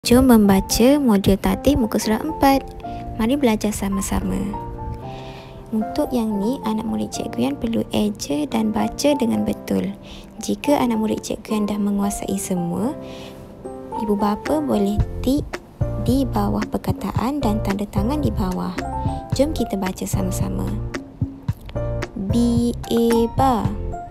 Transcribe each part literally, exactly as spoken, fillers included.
Jom membaca modul tatih muka surat empat. Mari belajar sama-sama. Untuk yang ni, anak murid cikgu Yan perlu eja dan baca dengan betul. Jika anak murid cikgu Yan dah menguasai semua, ibu bapa boleh tik di bawah perkataan dan tanda tangan di bawah. Jom kita baca sama-sama. B A ba,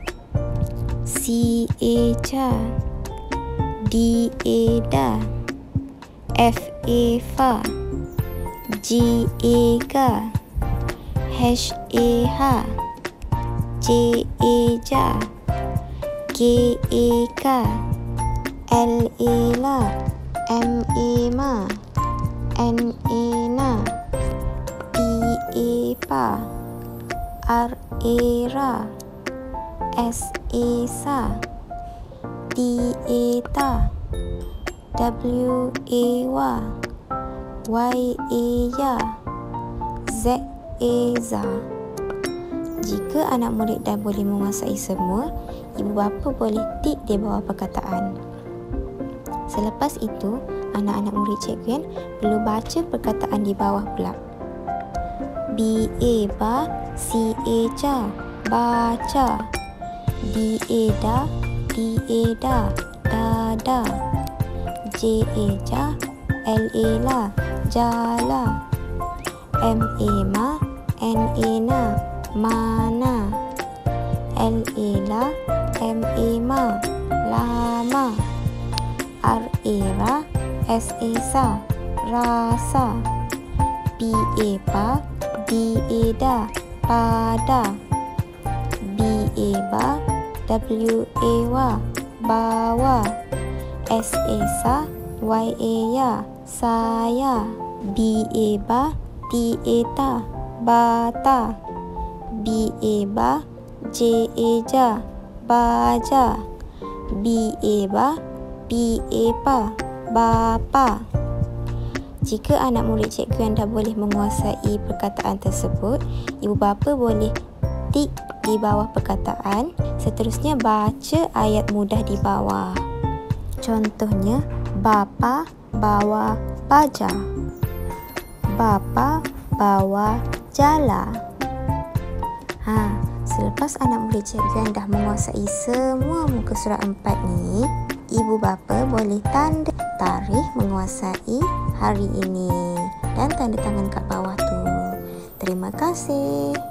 C A ca, D A da, F A fa, G A ga, H A ha, J A ja, K A ka, L A la, M A ma, N A na, P A pa, R A ra, S A sa, T A ta, W A wa, Y A ya, Z A za. Jika anak murid dah boleh menguasai semua, ibu bapa boleh tik di bawah perkataan. Selepas itu, anak-anak murid cikgu Yan perlu baca perkataan di bawah pula. B A ba, C A ca, baca. D A da, D A da, dada. J A ja, L A la, jala. M A ma, N A na, mana. L A la, M A ma, lama. R A ra, S A sa, rasa. P A pa, D A da, pada. B A ba, W A wa, bawa. S A sa, Y A ya, saya. B A ba, T A ta, bata. B A ba, J A ja, baja. B A ba, P A pa, bapa. Jika anak murid cikgu yang dah boleh menguasai perkataan tersebut, ibu bapa boleh tik di bawah perkataan. Seterusnya baca ayat mudah di bawah. Contohnya, bapa bawa baja. Bapa bawa jala. Ha, selepas anak murid cikgu yang dah menguasai semua muka surat empat ni, ibu bapa boleh tanda tarikh menguasai hari ini dan tanda tangan kat bawah tu. Terima kasih.